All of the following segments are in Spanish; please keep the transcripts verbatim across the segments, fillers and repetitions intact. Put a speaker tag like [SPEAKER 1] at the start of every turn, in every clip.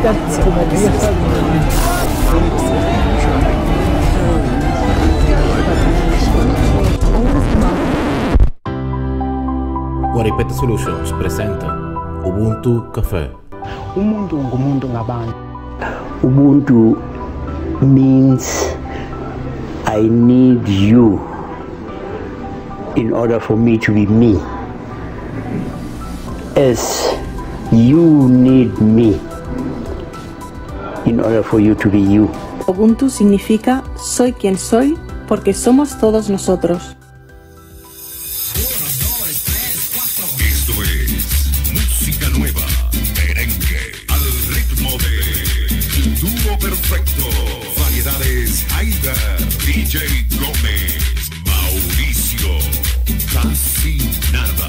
[SPEAKER 1] Guaripeta Solutions presenta Ubuntu Café.
[SPEAKER 2] Umuntu ngumuntu ngabantu. Ubuntu means I need you in order for me to be me, as you need me in order for you to be you.
[SPEAKER 3] Ubuntu significa soy quien soy porque somos todos nosotros.
[SPEAKER 4] Esto es música nueva, merengue, al ritmo de dúo perfecto, variedades Haider, D J Gómez, Mauricio, casi nada.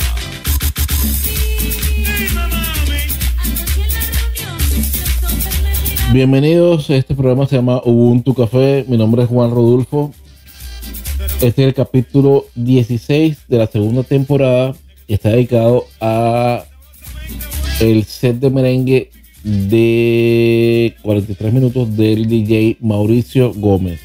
[SPEAKER 1] Bienvenidos, este programa se llama Ubuntu Café, mi nombre es Juan Rodulfo. Este es el capítulo dieciséis de la segunda temporada y está dedicado a el set de merengue de cuarenta y tres minutos del D J Mauricio Gómez.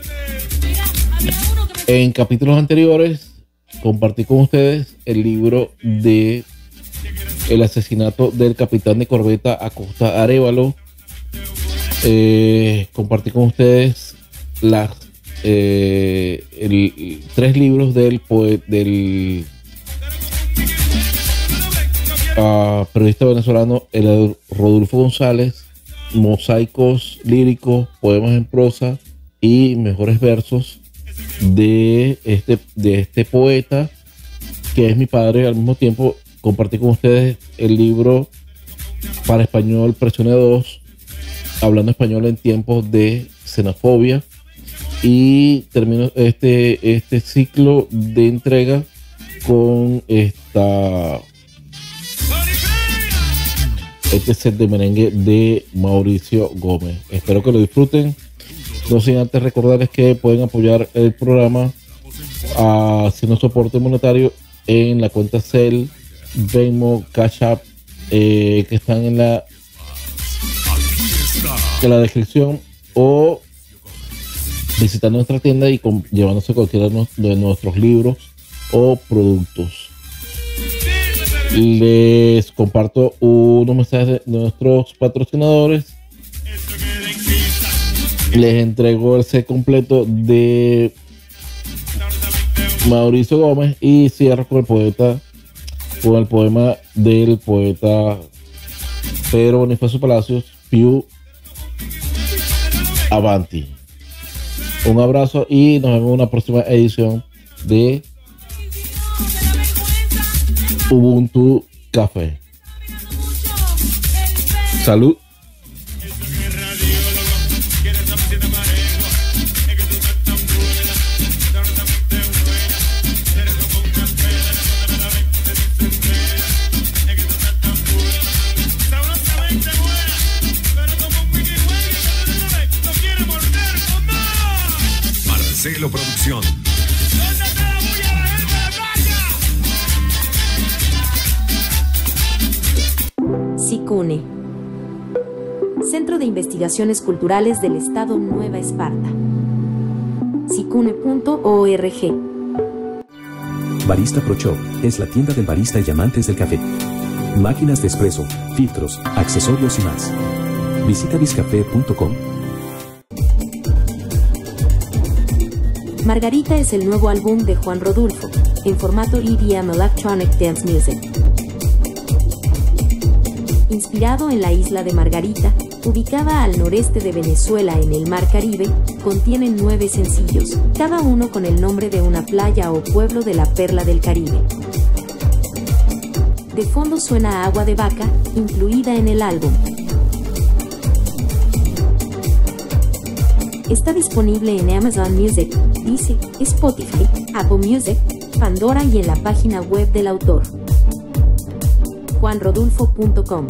[SPEAKER 1] En capítulos anteriores compartí con ustedes el libro de el asesinato del capitán de corbeta Acosta Arévalo. Eh, compartí con ustedes las eh, el, tres libros del poeta del uh, periodista venezolano el Rodulfo González, mosaicos líricos, poemas en prosa y mejores versos de este de este poeta que es mi padre. Al mismo tiempo compartí con ustedes el libro para español Presione dos, hablando español en tiempos de xenofobia, y termino este, este ciclo de entrega con esta este set de merengue de Mauricio Gómez. Espero que lo disfruten. No sin antes recordarles que pueden apoyar el programa haciendo soporte monetario en la cuenta Zelle, Venmo, Cash App, eh, que están en la en la descripción, o visitando nuestra tienda y con, llevándose cualquiera de nuestros libros o productos. Les comparto unos mensajes de nuestros patrocinadores. Les entrego el set completo de Mauricio Gómez y cierro con el poeta con el poema del poeta Pedro Bonifacio Palacios, Più Avanti. Un abrazo y nos vemos en una próxima edición de Ubuntu Café. Salud.
[SPEAKER 4] Marcelo Producción.
[SPEAKER 5] SICUNE, Centro de Investigaciones Culturales del Estado Nueva Esparta. sicune punto org.
[SPEAKER 6] Barista Pro Shop es la tienda del barista y amantes del café. Máquinas de espresso, filtros, accesorios y más. Visita biscafé punto com.
[SPEAKER 5] Margarita es el nuevo álbum de Juan Rodulfo, en formato E D M Electronic Dance Music. Inspirado en la isla de Margarita, ubicada al noreste de Venezuela en el Mar Caribe, contiene nueve sencillos, cada uno con el nombre de una playa o pueblo de la perla del Caribe. De fondo suena Agua de Vaca, incluida en el álbum. Está disponible en Amazon Music, Deezer, Spotify, Apple Music, Pandora y en la página web del autor, juan rodulfo punto com.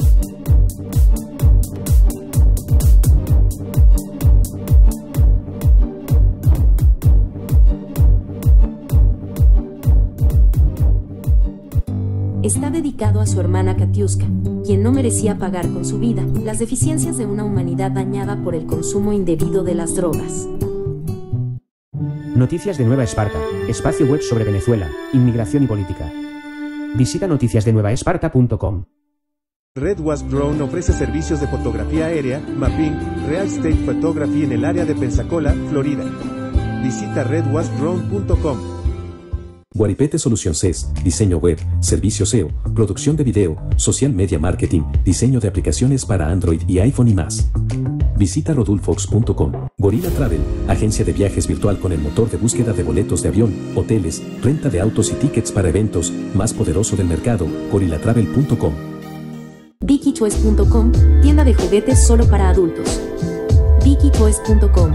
[SPEAKER 5] está dedicado a su hermana Katiuska, quien no merecía pagar con su vida las deficiencias de una humanidad dañada por el consumo indebido de las drogas.
[SPEAKER 7] Noticias de Nueva Esparta, espacio web sobre Venezuela, inmigración y política. Visita noticias de nueva esparta punto com.
[SPEAKER 8] Red Wasp Drone ofrece servicios de fotografía aérea, mapping, real estate photography en el área de Pensacola, Florida. Visita red wasp drone punto com.
[SPEAKER 6] Guaripete Solución C E S, diseño web, servicio S E O, producción de video, social media marketing, diseño de aplicaciones para Android y iPhone y más. Visita rodulfox punto com. Gorilla Travel, agencia de viajes virtual con el motor de búsqueda de boletos de avión, hoteles, renta de autos y tickets para eventos, más poderoso del mercado, gorilla travel punto com.
[SPEAKER 5] Vicky Choice punto com, tienda de juguetes solo para adultos. Vicky Choice punto com.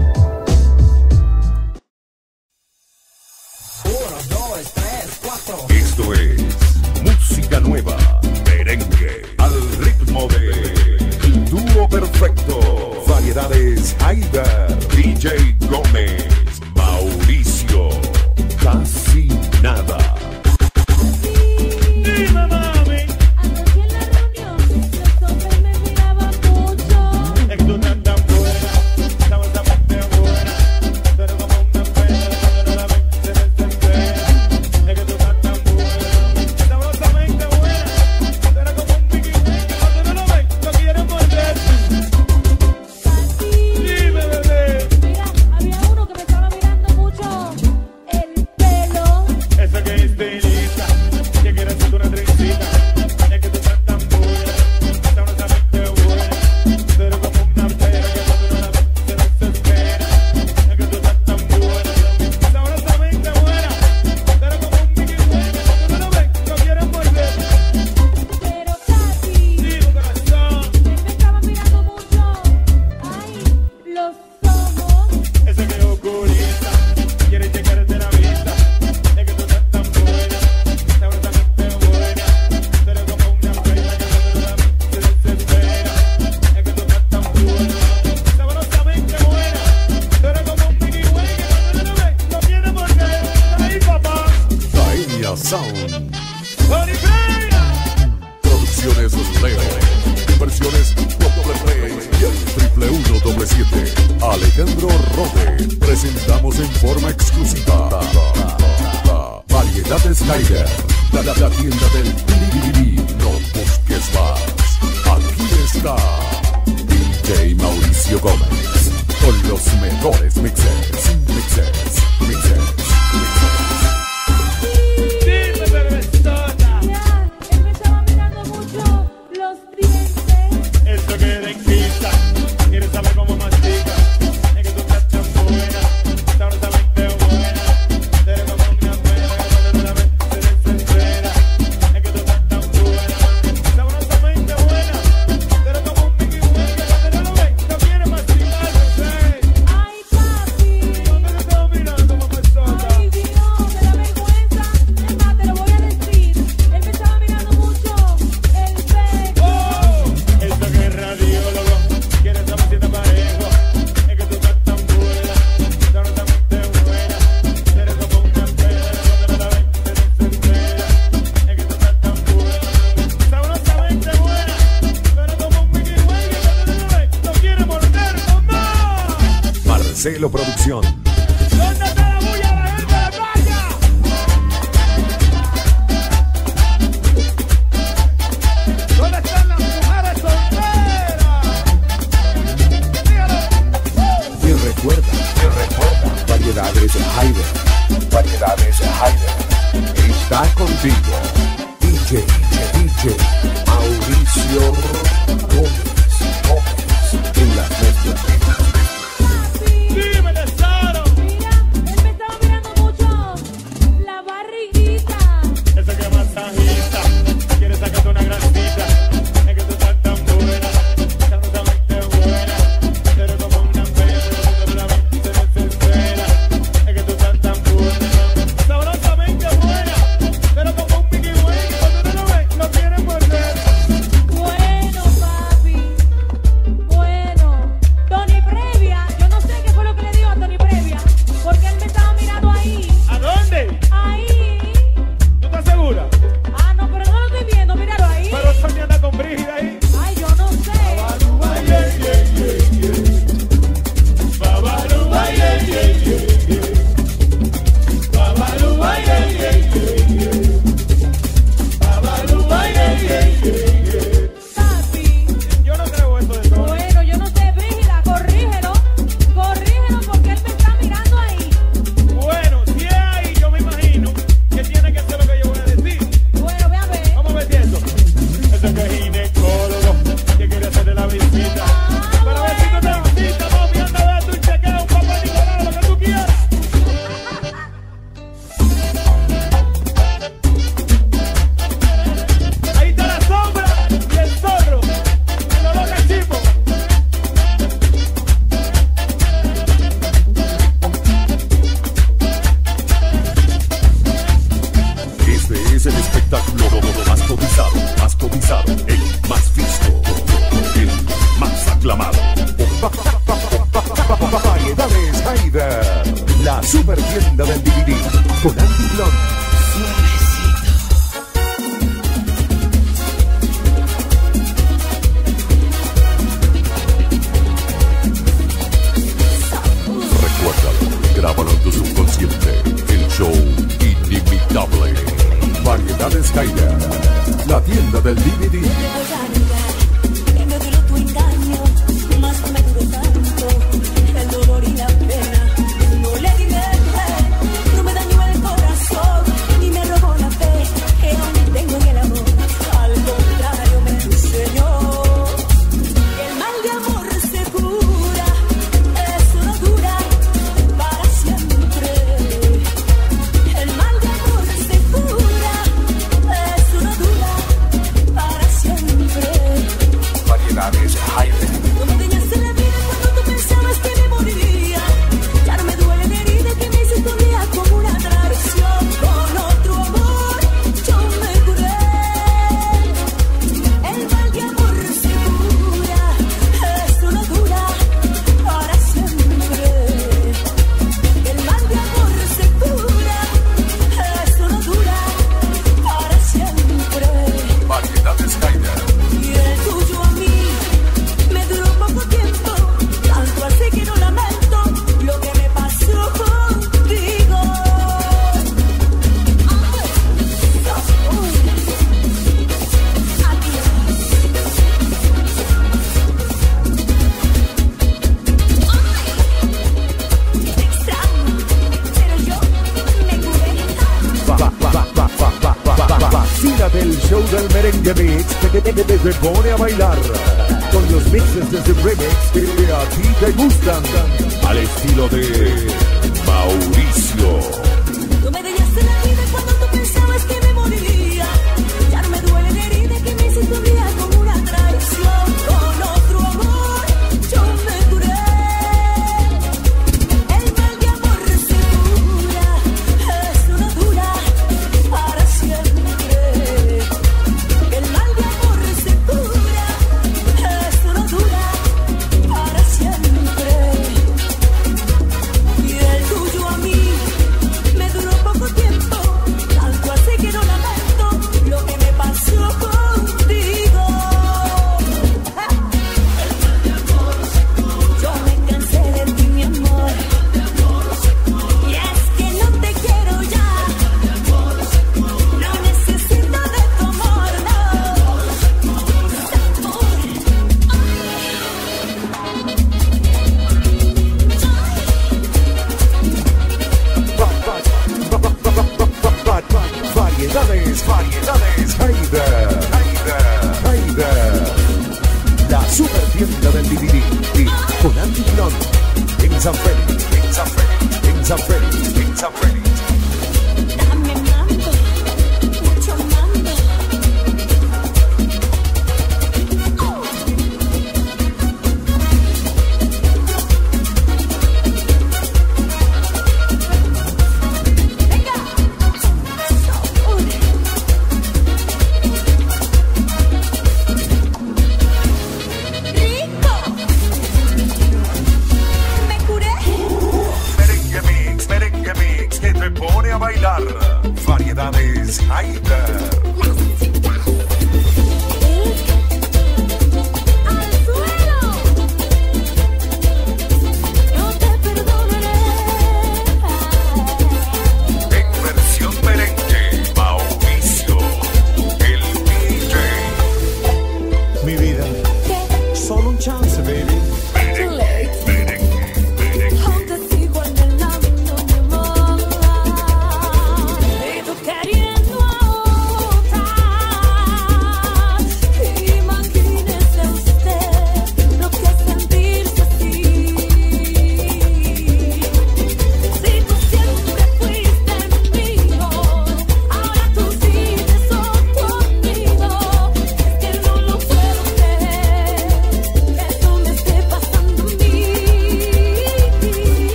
[SPEAKER 4] Esto es música nueva, merengue, al ritmo de El Dúo Perfecto, variedades Haider, D J Gómez, Mauricio, casi nada.
[SPEAKER 9] Dime, mami. Anoche en la reunión los hombres me miraban mucho. Es que tú estás tan buena, estabas tan buena, pero como una pena cuando no la ves se desespera. Es que tú estás tan buena, sabrosamente buena, pero como un bikini cuando no lo ves no quieres morder. Dime, bebé. Mira, había uno que me estaba mirando mucho el pelo. Eso que es delita, que quiere hacerte una trencita. Es que tú estás tan buena, sabrosamente buena, pero como una pera que cuando no la ves se desespera. Es que tú estás tan buena, sabrosamente buena, pero como un bikini cuando no lo ves no quieres morder. Pero Katy, dime corazón, él me estaba mirando mucho. Ay, los ojos. Ese que oculista, quiere checarte la vista. Es que tú estás tan buena, sabrosamente buena, pero como una pena que cuando no la ves se desespera. Es que tú estás tan buena, sabrosamente buena, pero como un bikini que cuando no lo ves no quiere morder. Ahí, papá.
[SPEAKER 4] Daenia Sound,
[SPEAKER 9] ¡Bonifreya!
[SPEAKER 4] Producciones Leo, Inversiones Doble Play y el Triple Uno Doble Siete. Alejandro Rode, presentamos en forma exclusiva Variedades Haider, la, la, la tienda del Piribiri. No busques más. Aquí está D J Mauricio Gómez con los mejores mixers, mixers, mixers, mixers.
[SPEAKER 9] Dime, bebesota.
[SPEAKER 10] Mira, él me estaba mirando mucho los dientes.
[SPEAKER 9] Eso que dentista, quieres saber cómo mastica. Es que tú estás tan buena, sabrosamente buena, pero como una pena que cuando no la ves se desespera. Es que tú estás tan buena, sabrosamente buena, pero como un bikini que cuando no lo ves no quiere masticar.
[SPEAKER 10] Ay, papi.
[SPEAKER 9] ¿Dónde te estaba mirando, mamazota?
[SPEAKER 10] Ay, Dios, me da vergüenza. Es más, te lo voy a decir. Él me estaba mirando mucho el pecho.
[SPEAKER 9] ¡Oh! Eso que es radiólogo, quieres saber si te parejo. Es que tú estás tan buena, sabrosamente buena, pero como una pena cuando no la ves se desespera. Es que tú estás tan buena, sabrosamente buena, pero como un bikini que cuando no lo ves no quiere morder, mamá.
[SPEAKER 4] Marcelo Producción,
[SPEAKER 9] ¿Dónde está la bulla de la gente de playa? ¿Dónde están las mujeres solteras? Dígalo.
[SPEAKER 4] y recuerda, y recuerda, Variedades Haider, Variedades Haider, está contigo, D J, D J, Mauricio Gómez, Gómez, en las mezclas.
[SPEAKER 9] Dime, tesoro.
[SPEAKER 10] Mira, él me estaba mirando mucho la barriguita.
[SPEAKER 9] Ese que masajista, quieres sacarte una grasita. Es que tú estás tan buena, sabrosamente buena, pero como una pena cuando no la ves se desespera. Es que tú estás tan buena, sabrosamente buena, pero como un bikini que cuando no lo ves no quiere morder.
[SPEAKER 10] Bueno,
[SPEAKER 4] Skyler, la tienda del D V D.
[SPEAKER 11] Que me duró tu engaño, más no me duró tanto el dolor y la pena. No le di mente, no me dañó el corazón, ni me robó la fe que aún tengo en el amor. Al contrario, me enseñó que el mal de amor se cura, eso no dura para siempre. El mal de amor se cura, eso no dura para siempre.
[SPEAKER 4] Variedades Jaime.
[SPEAKER 11] No me dañaste la vida cuando tú pensabas que me moriría. Ya no me duele la herida que me hizo todavía como una traición. Con otro amor yo me curé. El mal de amor se cura, eso no dura para siempre. El mal de amor se cura, eso no dura para siempre.
[SPEAKER 4] Variedades Jaime.
[SPEAKER 11] Y el tuyo a mí me duró poco tiempo, tanto así que no lamento lo que me pasó contigo. Te extraño, pero yo me curé.
[SPEAKER 8] Va, va, va, va, va, va, va, va, va. Vacílate el show del merengue mix que te, te, te, te pone a bailar con los mixes de ese remix que a ti te gustan al estilo de Mauricio.
[SPEAKER 11] No me dañaste la vida cuando tú pensabas que me moriría. Ya no me duele la herida que me hizo todavía como una traición. Con otro amor yo me curé. El mal de amor se cura, eso no dura para siempre. El mal de amor se cura, eso no dura para siempre. Y el tuyo a mí me duró poco tiempo, tanto así que no lamento lo que me pasó contigo. Yo me cansé de ti, mi amor, y es que no te quiero ya. No necesito de tu amor,
[SPEAKER 8] Variedades, variedades, Haider, Haider, Haider. La super tienda del D V D con Andy Clon en San Félix, en San Félix, en San Félix, en San Félix.
[SPEAKER 11] dame mambo, mucho mambo.
[SPEAKER 4] Merengue mix, merengue mix, que te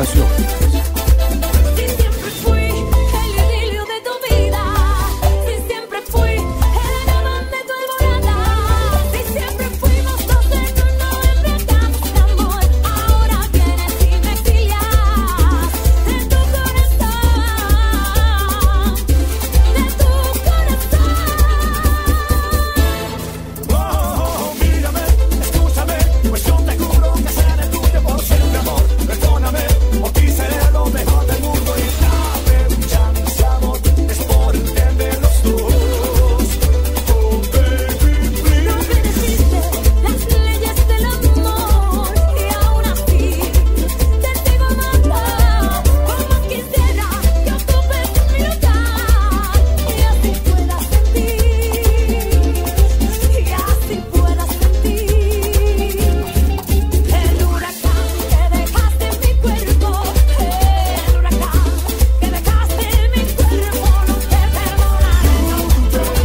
[SPEAKER 8] Comunicaciones.
[SPEAKER 11] Si siempre fui el idilio de tu vida, si siempre fui el amor de tu alborada, si siempre fuimos dos en uno embriagados de amor, ahora vienes y me exilias de tu corazón, de tu corazón.
[SPEAKER 12] Oh, mírame, escúchame, pues yo te juro que seré tuyo por siempre, amor. Perdóname, por ti seré lo mejor del mundo y dame un chance, amor, es por el bien de los dos. Oh, baby, please.
[SPEAKER 11] No obedeciste las leyes del amor y aún así te sigo amando. Por más quisiera que ocupes mi lugar y así puedas sentir, y así puedas sentir el huracán que dejaste en mi cuerpo, el huracán que dejaste en mi cuerpo. No te perdonaré, no te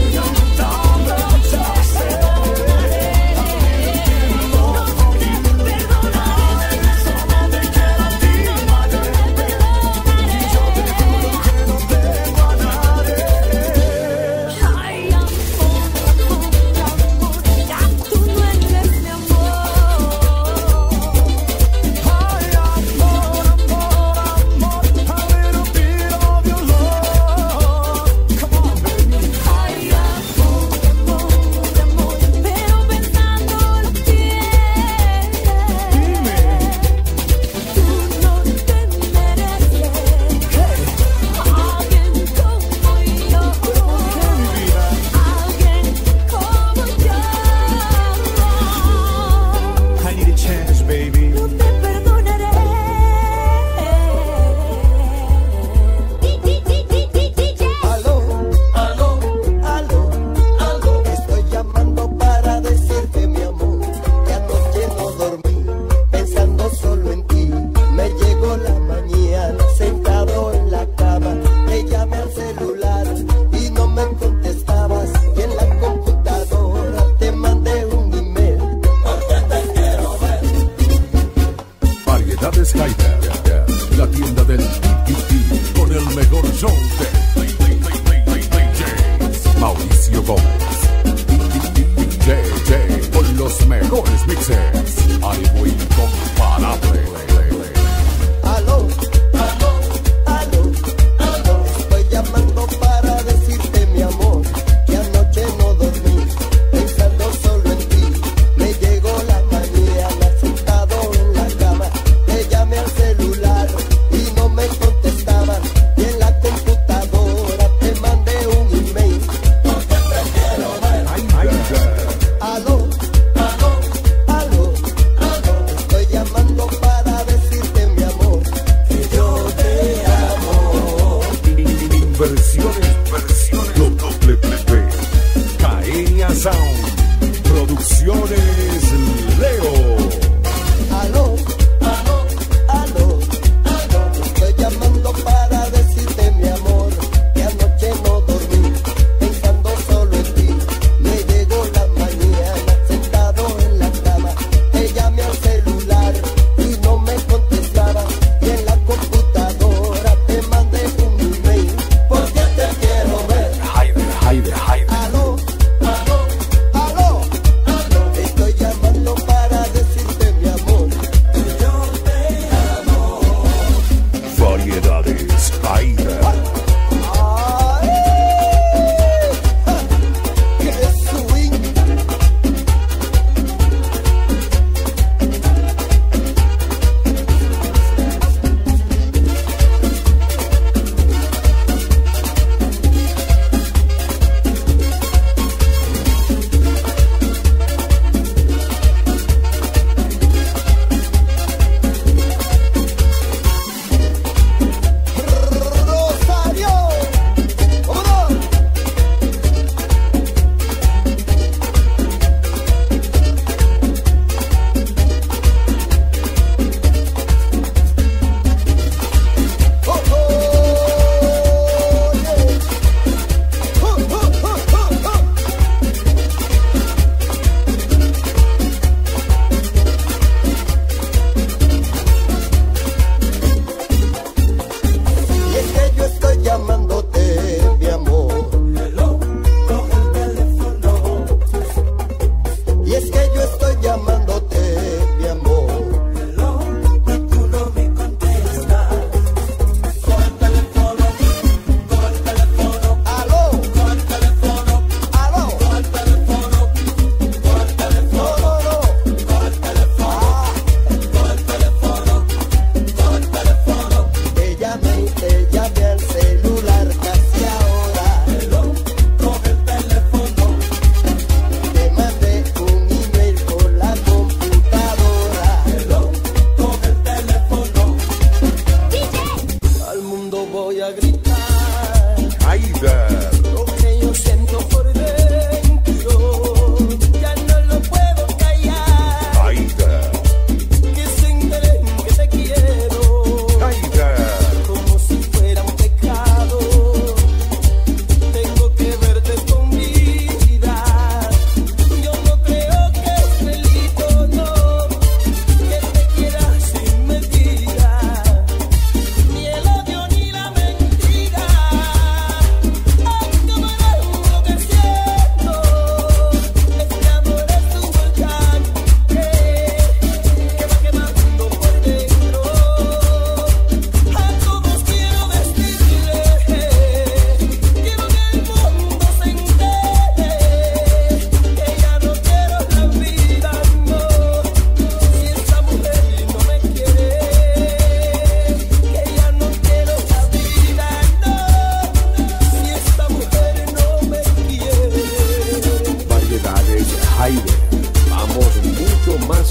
[SPEAKER 11] Ay, amor, amor, ya tú no eres mi amor.
[SPEAKER 12] Ay, amor, amor, amor, a little bit of your love. Come on, baby.
[SPEAKER 11] Ay, amor, amor, amor, pero pensándolo bien,
[SPEAKER 12] Dime.
[SPEAKER 11] tú no te mereces alguien como yo,
[SPEAKER 12] Mi vida.
[SPEAKER 11] alguien como yo.
[SPEAKER 12] I need a chance, baby.
[SPEAKER 11] No te perdonaré.
[SPEAKER 13] Aló, aló, aló, aló. Estoy llamando para decirte, mi amor, que anoche no dormí, pensando solo en ti. Me llegó la mañana, sentado en la cama, te llamé al celular y no me contestabas. Y en la computadora te mandé un email, porque te quiero ver.
[SPEAKER 8] Variedades Hyper, la tienda del D V D con el mejor show de D Js Mauricio Gómez. D J con los mejores mixes, algo incomparable.
[SPEAKER 13] Aló, aló, aló, aló. Estoy llamando para decirte, mi amor, que anoche no dormí, pensando solo en ti. Me llegó la mañana, sentado en la cama, te llamé al celular y no me contestaban. Y en la computadora te mandé un email, porque te quiero ver. Aló, aló, aló,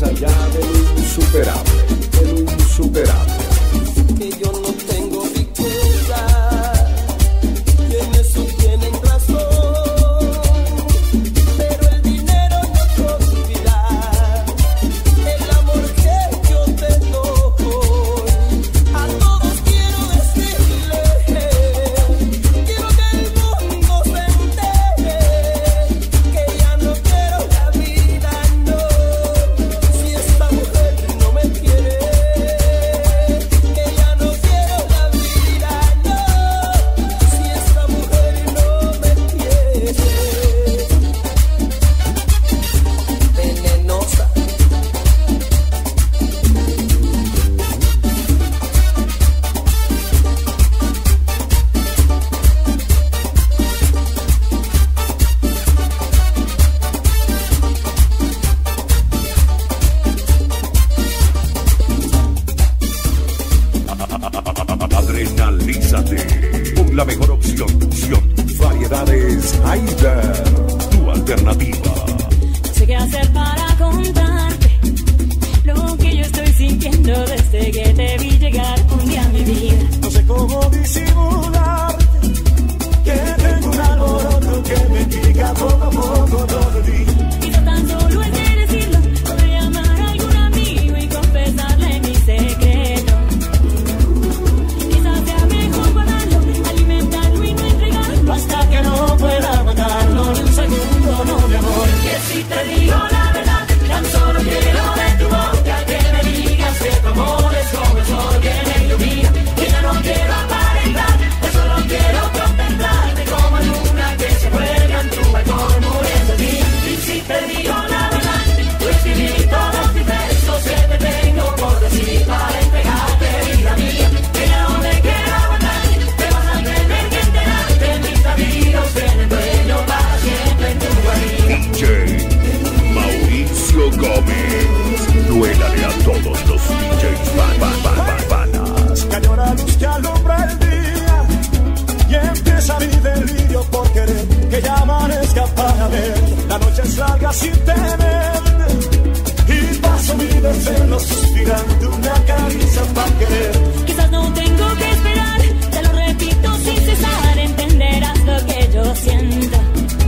[SPEAKER 8] allá del insuperable, del insuperable.
[SPEAKER 13] Que yo no tengo riqueza, quienes sí tienen razón, pero el dinero no conspira, el amor que yo te doy, a todos quiero decirle, quiero que el mundo se entere, que ya no quiero la vida, no, si esta mujer no me quiere.
[SPEAKER 8] Adrenalízate con la mejor opción, opción. Variedades Haider, tu alternativa.
[SPEAKER 11] No sé qué hacer para contarte lo que yo estoy sintiendo desde que te vi llegar un día a mi vida.
[SPEAKER 12] No sé cómo disimularte, que tengo un alboroto que me pica poco a poco todo el día.
[SPEAKER 11] Quizá tan solo es de decirlo, podría llamar a algún amigo y confesarle mi secreto. Quizás sea mejor guardarlo, alimentarlo y no entregarlo hasta que no pueda matarlo ni un segundo, no mi amor. Que si te digo la verdad, tan solo quiero de tu boca que me digas que tu amor es como el sol que me ilumina. Que ya no quiero aparentar, yo solo quiero contemplarte como luna que se cuelga en tu balcón muriendo de mí. Y si te digo la verdad, tú escribí todos mis versos que te tengo por decir para entregarte vida mía. Que ya no me quiero aguantar, te vas a tener que enterarte, mis amigos tienen dueño para siempre en tu guarida.
[SPEAKER 8] D J Mauricio Gómez, duélale a todos los D Js van, van, van, van, vanas.
[SPEAKER 12] Cayó la luz que alumbra el día y empieza mi delirio por querer que ya amanezca para ver. La noche es larga sin tener y paso mi deseo suspirando una caricia para querer.
[SPEAKER 11] Quizás no tengo que esperar, te lo repito sin cesar, entenderás lo que yo siento.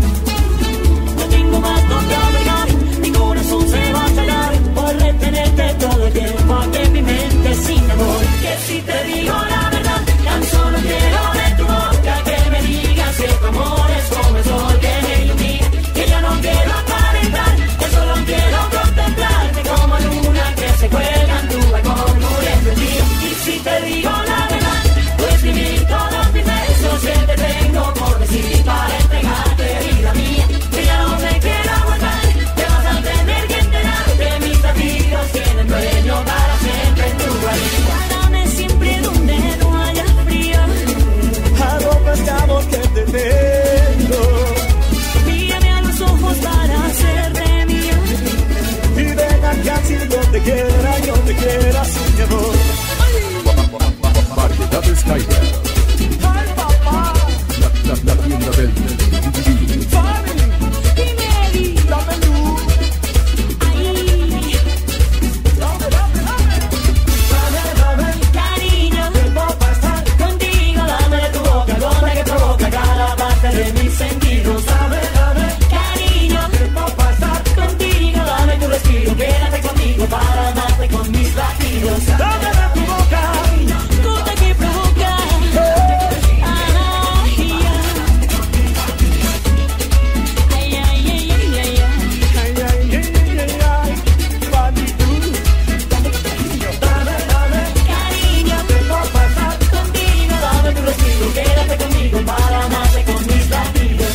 [SPEAKER 11] No tengo más donde obligar, mi corazón se va a callar por retenerte todo el tiempo aquí en mi mente sin amor. Que si te digo la verdad, tan solo quiero de tu boca que me digas que tu amor es como el sol que me ilumina. Que ya no quiero aparentar, yo solo quiero contemplarte como luna que se cuelga en tu balcón muriendo el día. Y si te digo la verdad, tú escribí todos mis besos que te tengo por decir para entregarte vida mía. Que ya no me quiero aguantar, te vas a tener que enterarte, mis amigos tienen dueño para siempre en tu guarida. Guárdame siempre donde no haya frío,
[SPEAKER 12] Arropa este amor que te tengo
[SPEAKER 11] mírame a los ojos para hacerte mía.
[SPEAKER 12] y venga que así yo te quiera, yo te quiera sin mi amor.
[SPEAKER 8] Variedades Haider,
[SPEAKER 12] Ay papá,
[SPEAKER 8] la, la, la tienda del D V D.
[SPEAKER 12] Fanny,
[SPEAKER 11] Y me di,
[SPEAKER 12] dame luz,
[SPEAKER 11] ay,
[SPEAKER 12] dame, dame, dame, dame, dame,
[SPEAKER 11] cariño,
[SPEAKER 12] tiempo para estar
[SPEAKER 11] contigo dame de tu boca, gota que provoca cada parte de mis sentidos.
[SPEAKER 12] dame, dame,
[SPEAKER 11] Cariño,
[SPEAKER 12] tiempo para estar
[SPEAKER 11] contigo dame tu respiro, quédate conmigo para amarte con mis latidos.
[SPEAKER 12] dame de tu boca.
[SPEAKER 11] Gota que provoca, ay, ay, ay, ay, ay, ay, ay.
[SPEAKER 12] Ay, ay, ay, ay, ay, Fanny, tú. Dame, dame,
[SPEAKER 11] Cariño,
[SPEAKER 12] tiempo para estar
[SPEAKER 11] contigo dame tu respiro, quédate conmigo para amarte con mis latidos.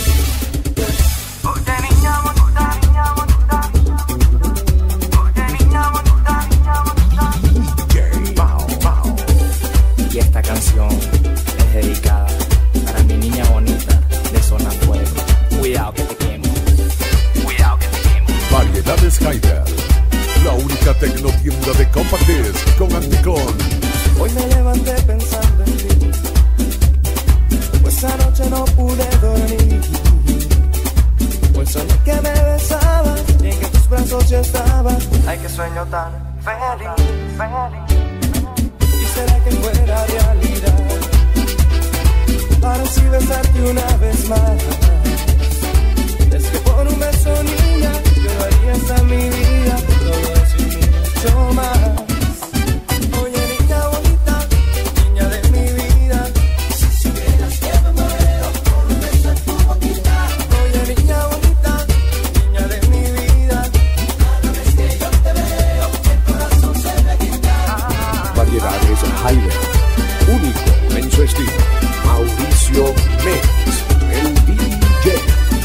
[SPEAKER 14] Y esta canción es dedicada para mi niña bonita de Zona Fuego. Cuidado que te quemo. Cuidado que te quemo.
[SPEAKER 8] Variedades Haider, la única tecnotienda de Compact Disc con Anticon.
[SPEAKER 13] Hoy me levanté pensando en ti, pues anoche no pude dormir.
[SPEAKER 15] Pues soñé que me besabas y en que tus brazos yo estaba. Ay, qué sueño tan feliz, feliz. Quisiera que fuera realidad para así besarte una vez más. Es que por un beso, niña, yo daría hasta mi vida, todo eso y mucho más. Oye, niña bonita, niña de mi vida, si supieras que me muero por un beso en tu boquita. Oye, niña bonita, niña de mi vida, cada vez que yo te veo, el corazón se me quita.
[SPEAKER 8] Variedades Jaime, único en su estilo. Mauricio Mix, el D J.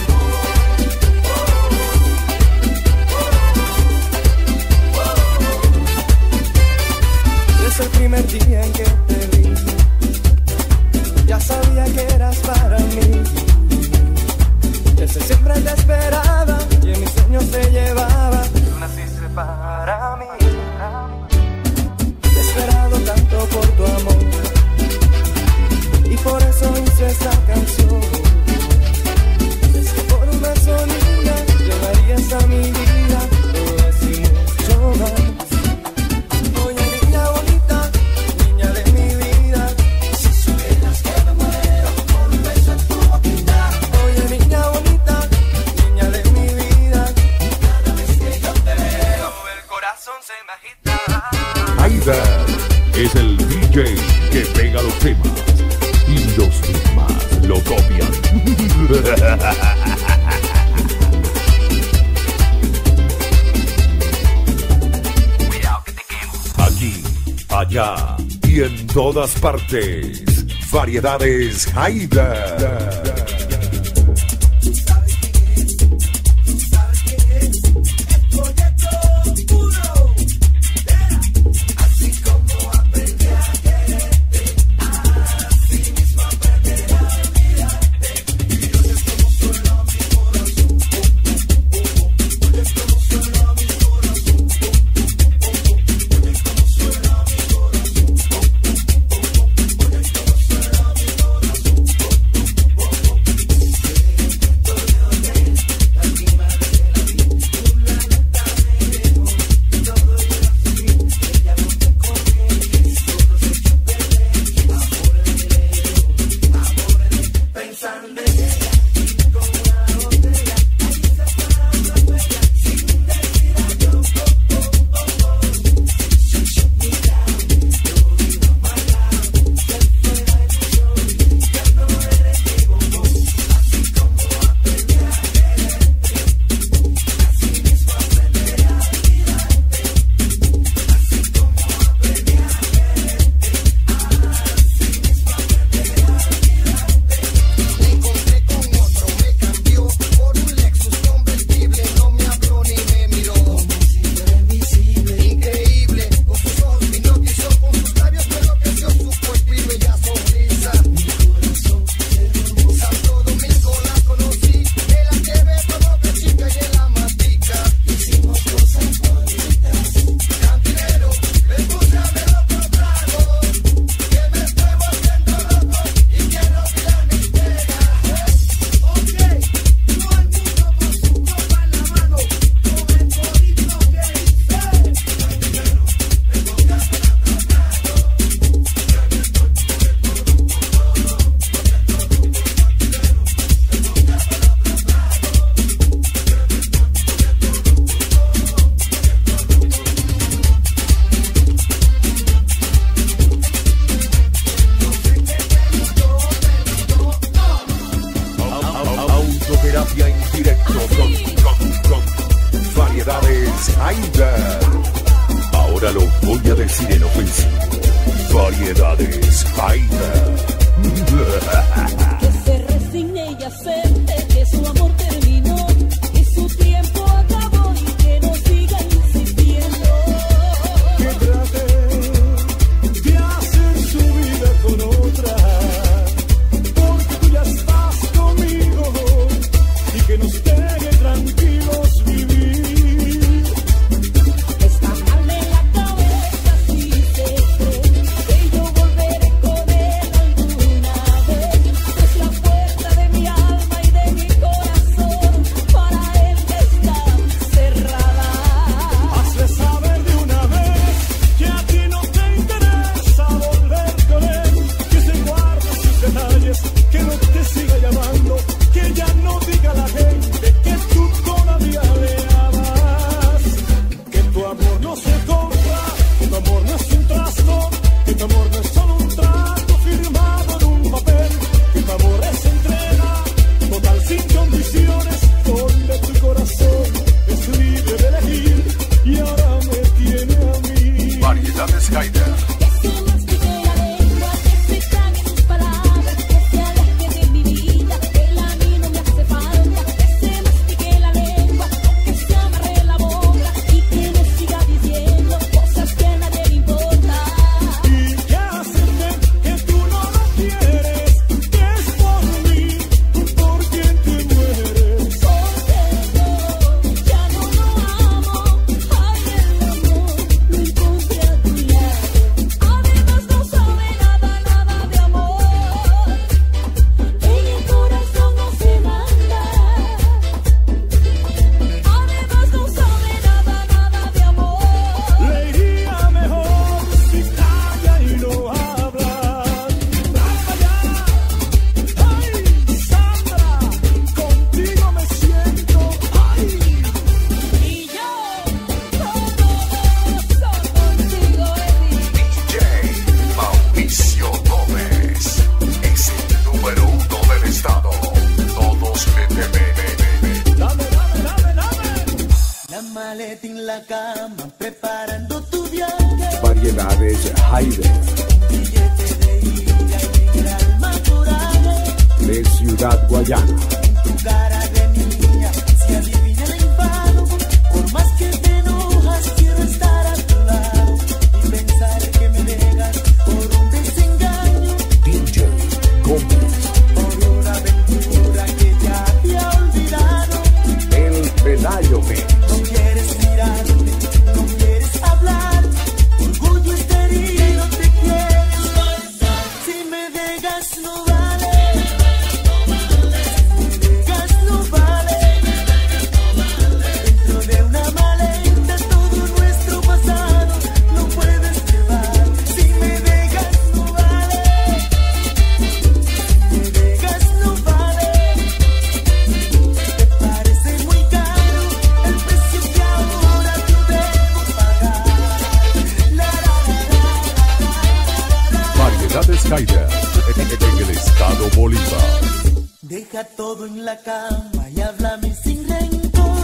[SPEAKER 15] Desde el primer día en que te vi, ya sabía que eras para mí. Desde siempre te esperaba y en mis sueños te llevaba. Tú naciste para mí. Te he esperado tanto por tu amor y por eso hice esta canción. Es que por un beso, niña, yo daría hasta mi vida, todo es y mucho más. Oye, niña bonita, niña de mi vida, si supieras que me muero por un beso en tu boquita. Oye, niña bonita, niña de mi vida, cada vez que yo te veo, el corazón se me agita.
[SPEAKER 8] Aida es el D J que pega los temas y los demás lo copian. Aquí, allá y en todas partes. Variedades Haida. Ahora lo voy a decir en ofensivo. Variedades Haida.
[SPEAKER 11] Que se resigne y acepte que su amor terminó, que su tiempo acabó y que no siga insistiendo.
[SPEAKER 12] Que trate de hacer su vida con otra, porque tú ya estás conmigo, y que nos deje tranquilos vivir.
[SPEAKER 11] Está mal en la cabeza si se cree que yo volveré con él alguna vez.
[SPEAKER 12] amor no se compra, que tu amor no es un trasto, que tu amor no es solo un trato firmado en un papel, que tu amor es entrega, total sin condiciones, donde tu corazón es libre de elegir y ahora me tiene a mí.
[SPEAKER 4] Variedades Haider.
[SPEAKER 8] Variedades Haider. De Ciudad Guayana.
[SPEAKER 15] Tu cara de niña, si adivina el enfado, por más que te enojas, quiero estar a tu lado y pensar que me dejas por un desengaño.
[SPEAKER 8] D J Gómez.
[SPEAKER 15] Por una aventura que ya había olvidado.
[SPEAKER 8] El Pelayo Me.
[SPEAKER 15] No quieres mirarme, no quieres hablar, orgullo está herido, te quieres pasar. Si me dejas no vale.
[SPEAKER 4] Haider, en el estado Bolívar.
[SPEAKER 15] Deja todo en la cama y háblame sin rencor.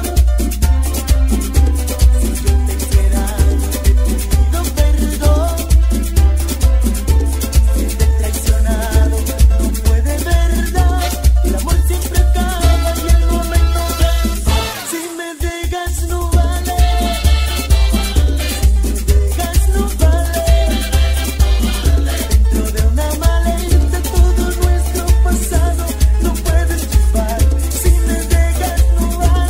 [SPEAKER 15] Si yo te hiciera daño, te pido perdón. Si te he traicionado, no fue de verdad. El amor siempre acaba y el momento pasa. Si me dejas no vale. Si me dejas no vale. Dentro de una maleta todo nuestro pasado no puedes llevar. Si me dejas no vale.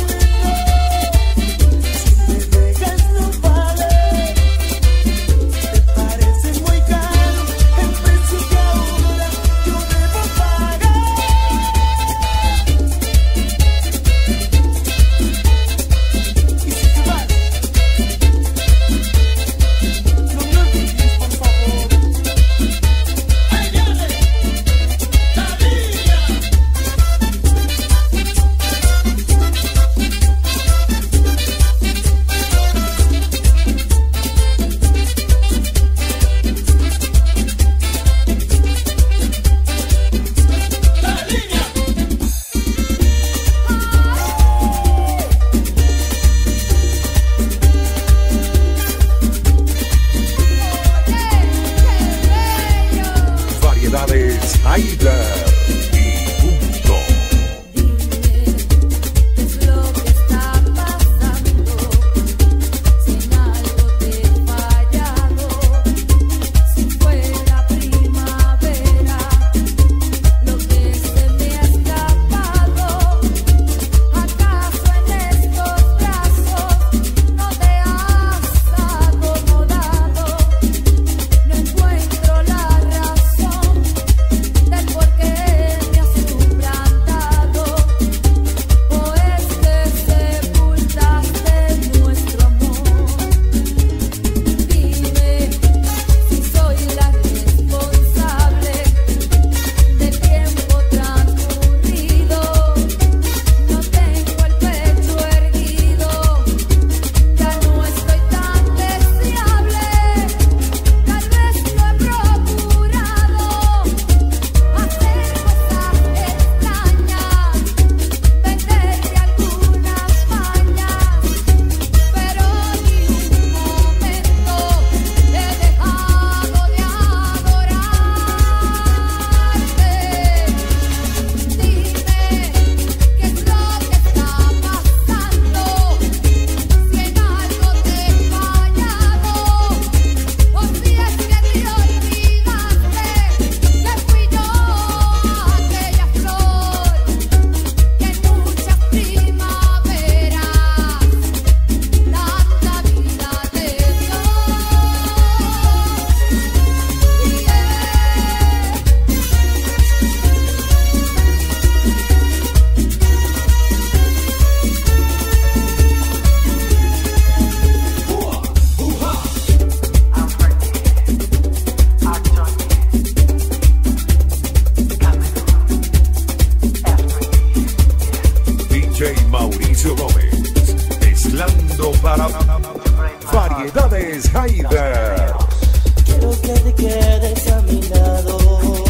[SPEAKER 8] Variedades Haider.
[SPEAKER 15] Quiero que te quedes a mi lado.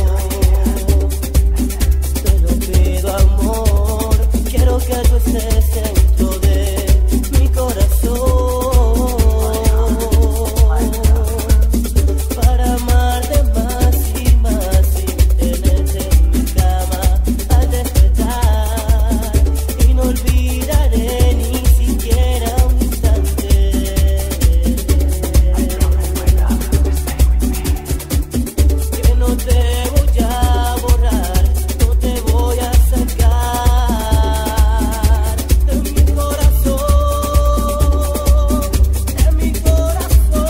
[SPEAKER 15] Te lo pido, amor. Quiero que tú estés dentro de mi corazón. Para amarte más y más y tenerte en mi cama al despertar. Y no olvidaré ni siquiera un instante. Que no te voy a borrar, no te voy a sacar de mi corazón, de mi corazón.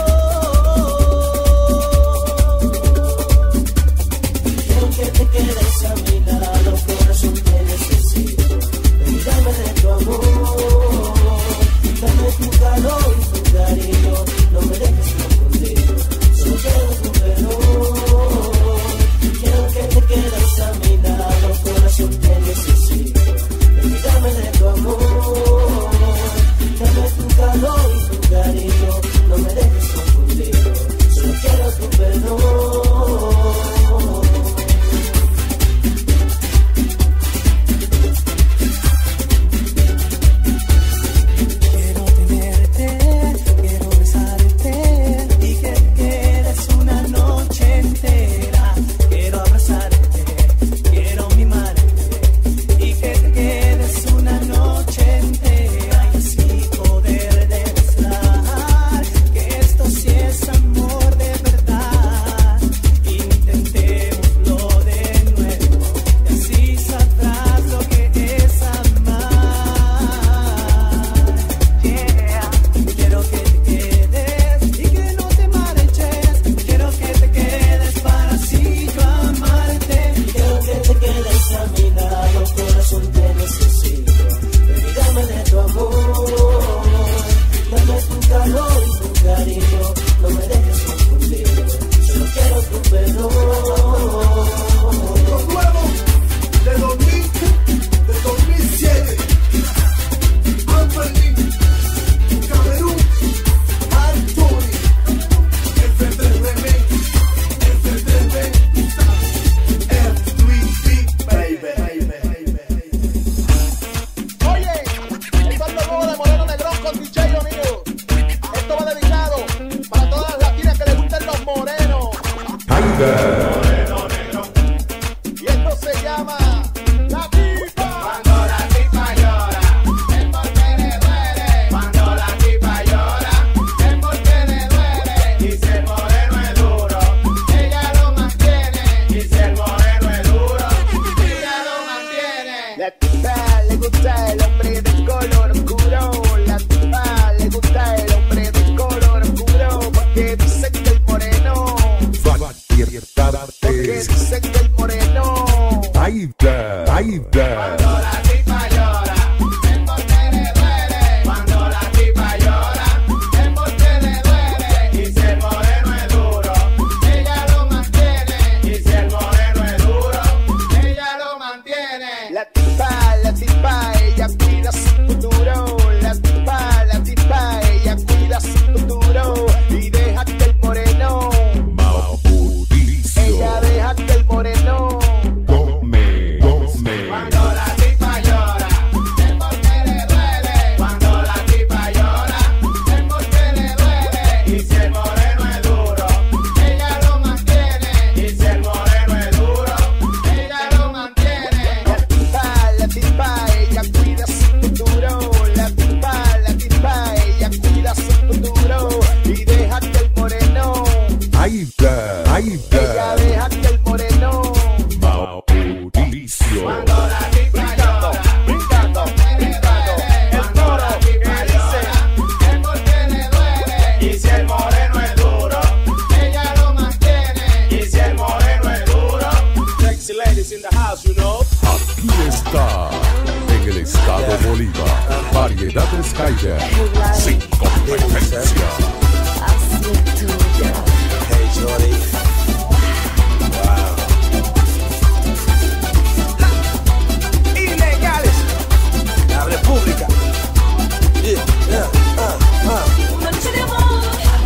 [SPEAKER 15] Quiero que te quedes a mi lado, corazón, te necesito. Dame de tu amor, dame tu calor y tu cariño. No me dejes confundido, solo quiero tu perdón. Quiero que te quedes a mi lado, corazón, te necesito. Dame de tu amor, dame tu calor y tu cariño. No me dejes confundido, solo quiero tu perdón. Quiero tenerte, quiero besarte y que te quedes una noche entera. Quiero abrazarte, quiero mimarte y que te quedes una noche entera y así poder demostrar que esto sí es amor de verdad. Intentémoslo de nuevo y así sabrás lo que es amar. Yeah. Quiero que te quedes y que no te marches. Quiero que te quedes para así yo amarte. Quiero que te quedes a mi lado, corazón, te necesito. Baby, dame de tu amor, dame tu calor y tu cariño. No me dejes confundido, solo quiero tu perdón.
[SPEAKER 12] Los nuevos de dos mil, de dos mil siete. Anthony, Camerún, Anthony, F tres Remix, F tres B, F tres B, baby.
[SPEAKER 16] Oye, esto es lo nuevo de Moreno Negrón con D J O'Neal. Esto va dedicado para todas las latinas que les gusten los morenos.
[SPEAKER 8] Haider.
[SPEAKER 16] Y esto se llama La Tipa.
[SPEAKER 12] Cuando la tipa llora, es porque le duele. Cuando la tipa llora, es porque le duele. Y si el moreno es duro, ella lo mantiene. Y si el moreno es duro, ella lo mantiene.
[SPEAKER 16] La tipa le gusta el hombre de color oscuro. La tipa le gusta el hombre de color oscuro. Porque dice que el moreno, porque
[SPEAKER 8] Variedades
[SPEAKER 16] dice que el moreno.
[SPEAKER 8] Haider. Haider.
[SPEAKER 12] Cuando la tipa llora, es porque le duele. Cuando la tipa llora, es porque le duele. Y si el moreno es duro, ella lo mantiene. Y si el moreno es duro, ella lo mantiene.
[SPEAKER 16] La tipa, la tipa, ella cuida su futuro. La tipa, la tipa, ella cuida su futuro. Y deja que el moreno,
[SPEAKER 8] Mauricio
[SPEAKER 16] ella deja que el moreno.
[SPEAKER 8] Gómez. Gómez.
[SPEAKER 12] Cuando la tipa llora, es porque le duele. Cuando la tipa llora, es porque le duele. Y si el moreno es duro, ella lo mantiene. Y si el moreno es duro, ella lo mantiene.
[SPEAKER 16] La tipa, la tipa, ella cuida su futuro. La tipa, la tipa, ella cuida su futuro. Y deja que el moreno,
[SPEAKER 8] Haider.
[SPEAKER 16] ella
[SPEAKER 8] Haider.
[SPEAKER 16] deja que el moreno.
[SPEAKER 8] Mauricio.
[SPEAKER 12] Cuando la tipa llora,
[SPEAKER 16] Brincando, brincando, el toro que dice.
[SPEAKER 12] es porque le duele. Y si el moreno es duro, ella lo mantiene. Y si el moreno es duro,
[SPEAKER 16] Sexy ladies in the house, you know.
[SPEAKER 8] Aquí está, en el estado Bolívar, Variedades Haider, sin competencia.
[SPEAKER 15] Hey, Shorty. Wow. Ilegales. La República. Yeah, yeah, uh, uh.
[SPEAKER 11] Una noche de amor,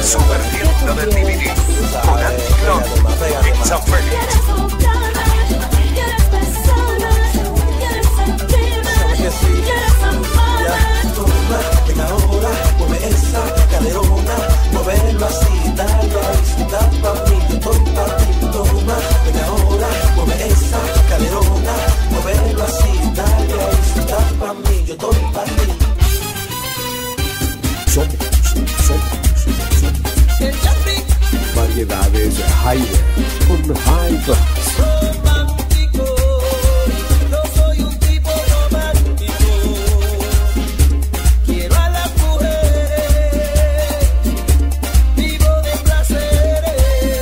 [SPEAKER 4] super tienda del D V D con Andy Clon, Pizza Félix.
[SPEAKER 17] Venga ahora, mueve esa caderona, muévelo así, dale, está pa' mí, yo estoy pa' ti, toma. Venga ahora, mueve esa caderona, muévelo así, dale, está pa' mí, yo estoy pa' ti.
[SPEAKER 8] Somos, somos, somos variedades Haider con High Class.
[SPEAKER 15] Romántico, yo soy un tipo romántico. Quiero a las mujeres, vivo de placeres.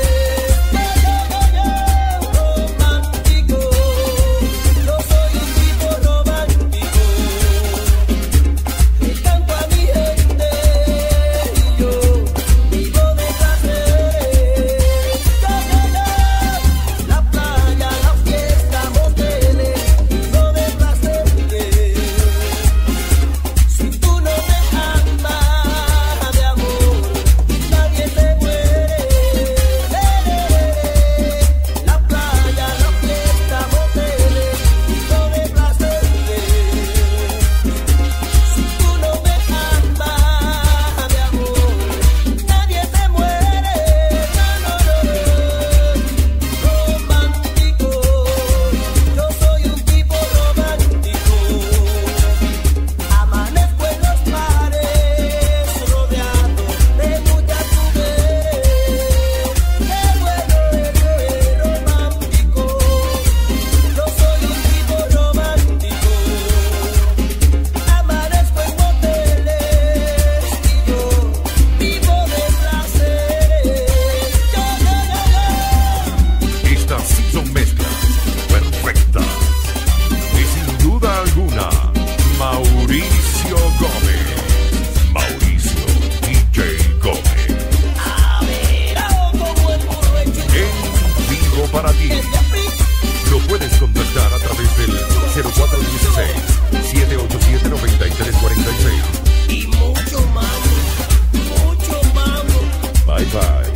[SPEAKER 15] Romántico, yo soy un tipo romántico. Le canto a mi gente y yo vivo de placeres. La playa, la fiesta, moteles, vivo de placeres. Si tú no me amas de amor, nadie te muere. La playa, la fiesta, moteles, vivo de placeres. Si tú no me amas de amor, nadie te muere. No, no, no. Romántico, yo soy un tipo romántico. Amanezco en los mares, rodeado de muchas mujeres. Qué bueno eres romántico, yo soy un tipo romántico. Amanezco en moteles y yo vivo de placeres. Yo, yo, yo, yo.
[SPEAKER 8] Estas sí son mezclas perfectas. Y sin duda alguna, Mauricio Gómez. Mauricio D J Gómez. En vivo para ti. Lo puedes contactar a través del cero cuatro uno seis, siete ocho siete, nueve tres cuatro seis.
[SPEAKER 15] Y mucho más, mucho más.
[SPEAKER 8] Bye bye.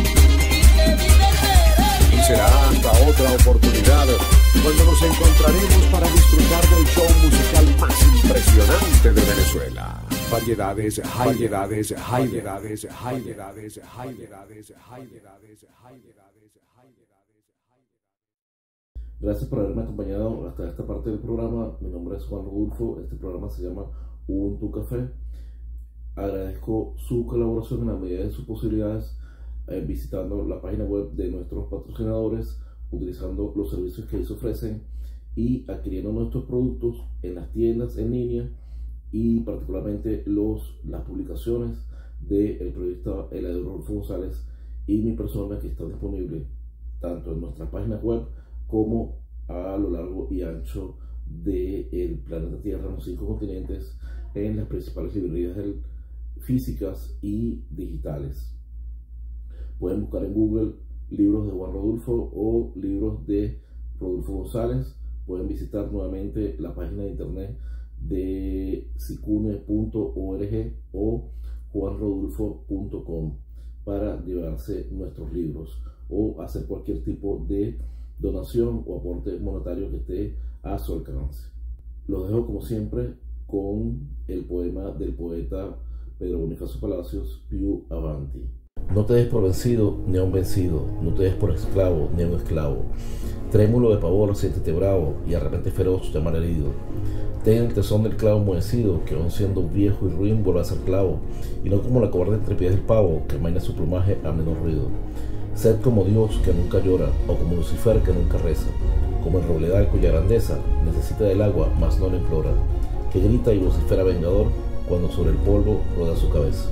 [SPEAKER 18] Y será hasta otra oportunidad cuando nos encontraremos para disfrutar del show musical más impresionante de Venezuela. Variedades, variedades, variedades, variedades, variedades, variedades,
[SPEAKER 1] Gracias por haberme acompañado hasta esta parte del programa. Mi nombre es Juan Rodulfo. Este programa se llama Ubuntu Café. Agradezco su colaboración en la medida de sus posibilidades, eh, visitando la página web de nuestros patrocinadores, utilizando los servicios que ellos ofrecen y adquiriendo nuestros productos en las tiendas en línea y particularmente los, las publicaciones del periodista Eladio Rodulfo González y mi persona, que está disponible tanto en nuestras páginas web como a lo largo y ancho del planeta Tierra, en los cinco continentes, en las principales librerías del, físicas y digitales. Pueden buscar en Google libros de Juan Rodulfo o libros de Rodulfo González. Pueden visitar nuevamente la página de internet de sicune punto org o juan rodulfo punto com para llevarse nuestros libros o hacer cualquier tipo de donación o aporte monetario que esté a su alcance. Los dejo como siempre con el poema del poeta Pedro Bonifacio Palacios, Più Avanti. No te des por vencido ni a un vencido, no te des por esclavo ni a un esclavo. Trémulo de pavor, siéntete bravo y arrepente feroz, llamar herido. Ten el tesón del clavo enmohecido, que aun siendo viejo y ruin vuelve a ser clavo, y no como la cobarde entrepiés del pavo, que amaina su plumaje a menor ruido. Sed como Dios, que nunca llora, o como Lucifer, que nunca reza, como el robledal cuya grandeza necesita del agua, mas no la implora, que grita y vocifera vengador cuando sobre el polvo roda su cabeza.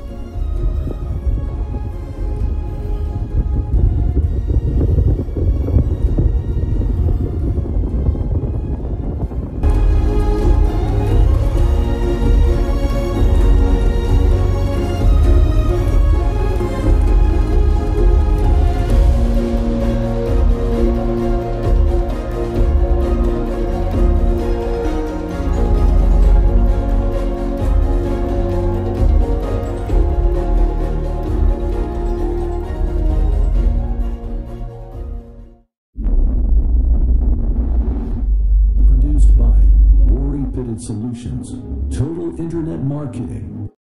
[SPEAKER 19] marketing,